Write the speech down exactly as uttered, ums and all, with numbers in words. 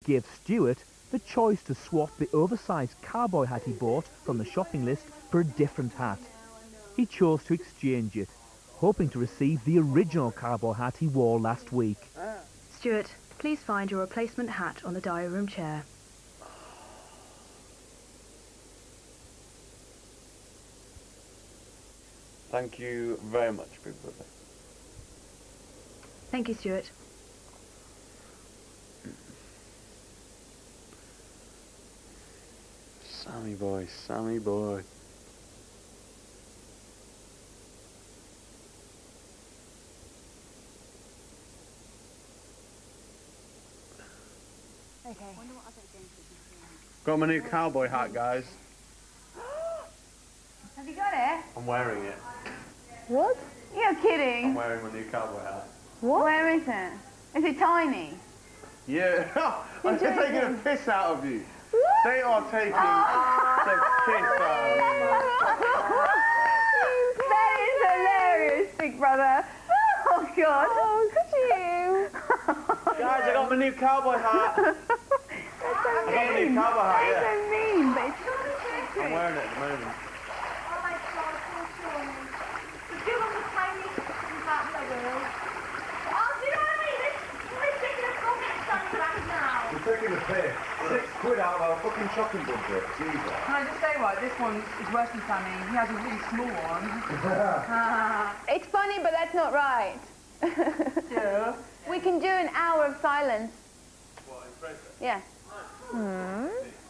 gave Stuart the choice to swap the oversized cowboy hat he bought from the shopping list for a different hat. He chose to exchange it, hoping to receive the original cowboy hat he wore last week. Stuart, please find your replacement hat on the diary room chair. Thank you very much, big brother. Thank you, Stuart. Sammy boy, Sammy boy. Okay. Got my new cowboy hat, guys. Have you got it? I'm wearing it. What? You're kidding. I'm wearing my new cowboy hat. What? Where is it? Is it tiny? Yeah. I'm doing taking it. a piss out of you. They are taking Oh. the piss out of you. That is hilarious, big brother. Oh, God. Oh, could you? Guys, I got my new cowboy hat. That's so I mean. got my new cowboy hat, That's yeah. so mean, but it's so cute. I'm wearing it at the moment. Oh my God, so strong. But do you want the tiny hat in the world? Oh, do you know what I mean? This ridiculous comment standing back now. We're taking a piss. Six quid out of our fucking shopping budget. Jesus. Can I just say what? This one is worse than Sammy. He has a really small one. It's funny, but that's not right. Yeah. We can do an hour of silence. What, in Fraser? Yeah. Hmm.